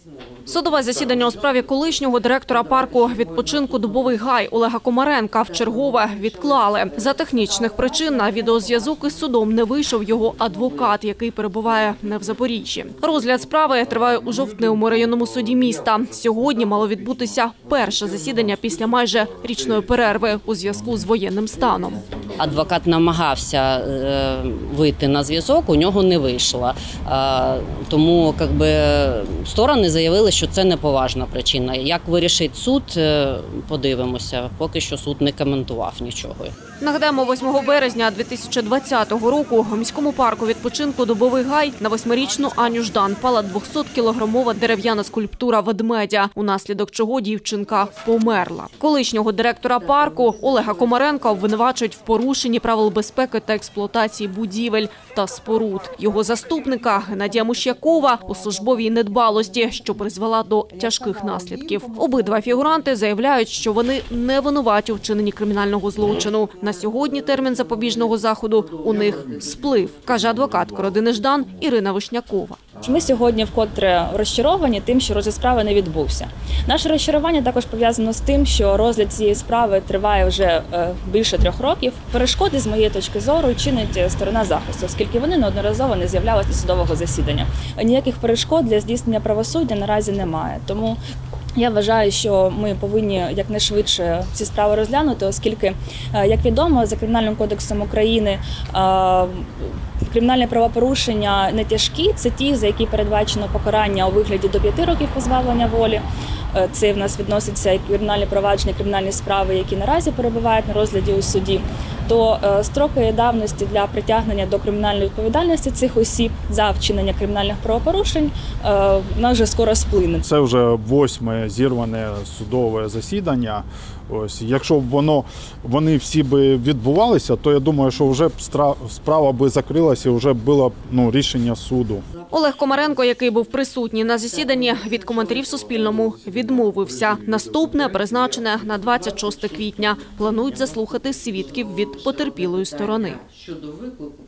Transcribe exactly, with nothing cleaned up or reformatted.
Судове засідання у справі колишнього директора парку відпочинку «Дубовий гай» Олега Комаренка вчергове відклали. За технічних причин на відеозв'язок із судом не вийшов його адвокат, який перебуває не в Запоріжжі. Розгляд справи триває у Жовтневому районному суді міста. Сьогодні мало відбутися перше засідання після майже річної перерви у зв'язку з воєнним станом. Адвокат намагався вийти на зв'язок, у нього не вийшло. Тому якби, сторони заявили, що це неповажна причина. Як вирішить суд, подивимося. Поки що суд не коментував нічого. Нагадаємо, восьмого березня дві тисячі двадцятого року у міському парку відпочинку «Дубовий гай» на восьмирічну Аню Ждан впала двохсоткілограмова дерев'яна скульптура ведмедя, унаслідок чого дівчинка померла. Колишнього директора парку Олега Комаренка обвинувачують в порушенні правил безпеки та експлуатації будівель та споруд. Його заступника Геннадія Мущакова у службовій недбалості, що призвела до тяжких наслідків. Обидва фігуранти заявляють, що вони не винуваті у вчиненні кримінального злочину. На сьогодні термін запобіжного заходу у них сплив, каже адвокатка родини Ждан Ірина Вишнякова. Ми сьогодні вкотре розчаровані тим, що розгляд справи не відбувся. Наше розчарування також пов'язано з тим, що розгляд цієї справи триває вже більше трьох років. Перешкоди, з моєї точки зору, чинить сторона захисту, оскільки вони неодноразово не з'являлися до судового засідання. Ніяких перешкод для здійснення правосуддя наразі немає. Тому я вважаю, що ми повинні якнайшвидше ці справи розглянути, оскільки, як відомо, за Кримінальним кодексом України кримінальні правопорушення не тяжкі – це ті, за які передбачено покарання у вигляді до п'яти років позбавлення волі. Це в нас відноситься і кримінальні провадження, кримінальні справи, які наразі перебувають на розгляді у суді. То строки давності для притягнення до кримінальної відповідальності цих осіб за вчинення кримінальних правопорушень в нас вже скоро сплине. Це вже восьме зірване судове засідання. Ось, якщо б воно, вони всі би відбувалися, то я думаю, що вже справа би закрилася і вже було ну, рішення суду. Олег Комаренко, який був присутній на засіданні, від коментарів Суспільному відмовився. Наступне призначене на двадцять шосте квітня. Планують заслухати свідків від потерпілої сторони. Щодо виклику